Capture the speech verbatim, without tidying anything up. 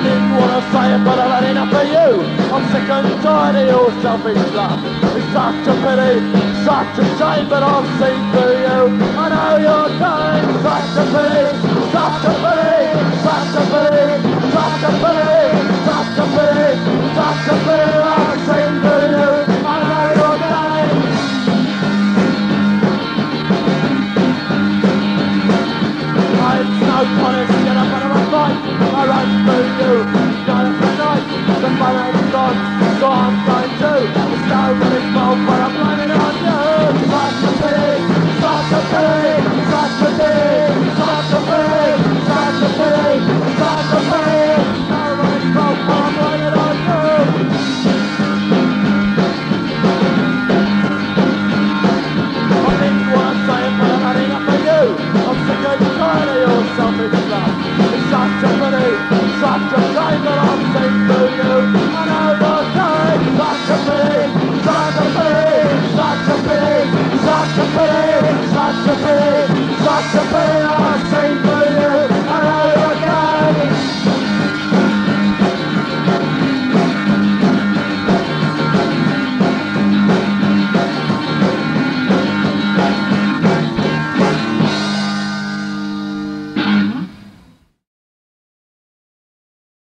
didn't want to say it, but I've had enough of you. I'm sick and tired of your selfish love. It's such a pity, such a shame, but I've seen through you. I know you're going, such a pity, such a pity, such a pity, such a pity, such a pity, such a pity, I've seen through you. I know you're going. It's no point in getting up out of my fight. I run through you.